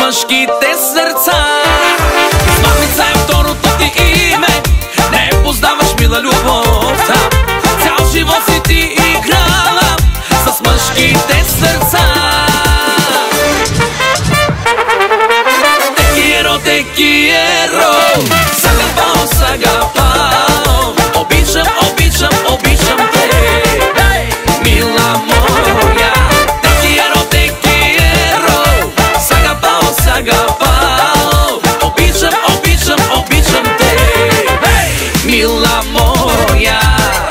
мъжките сърца. Измамница е второто ти име, не познаваш мила любовта. Цял живот си ти играла с мъжките сърца. Te quiero, sagapao, sagapao. Обичам, обичам, обичам те, мила моя. Te quiero, sagapao, sagapao. Обичам, обичам, обичам те, мила моя.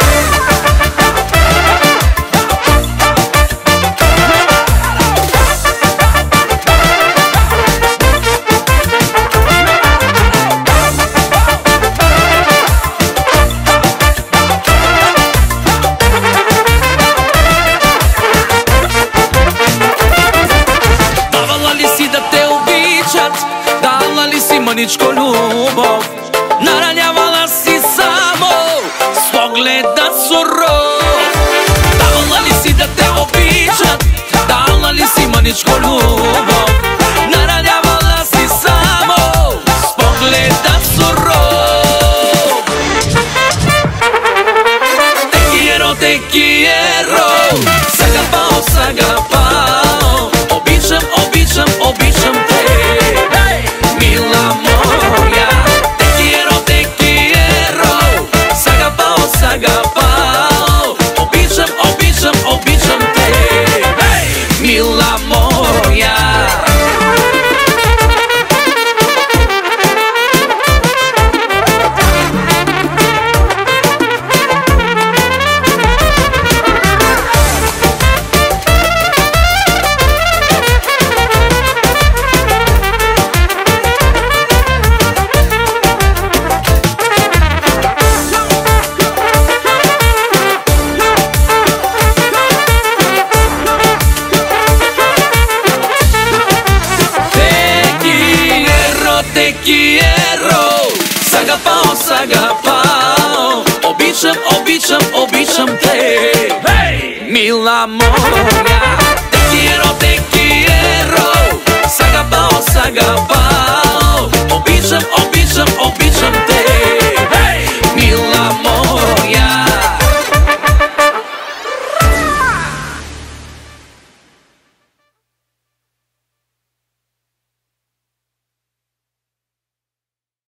Мъничко любов, наранявала си само с погледа суров. Давала ли си да те обичат, дала ли си мъничко любов, наранявала си само с погледа суров. Te quiero, sagapao, sagapao. Обичам, обичам, обичам те, мила моя. Te quiero, sagapao, sagapao. Обичам, обичам, обичам те, мила моя. Te quiero, sagapao, sagapao. Обичам, обичам, обичам те, мила моя. Te quiero, sagapao, sagapao.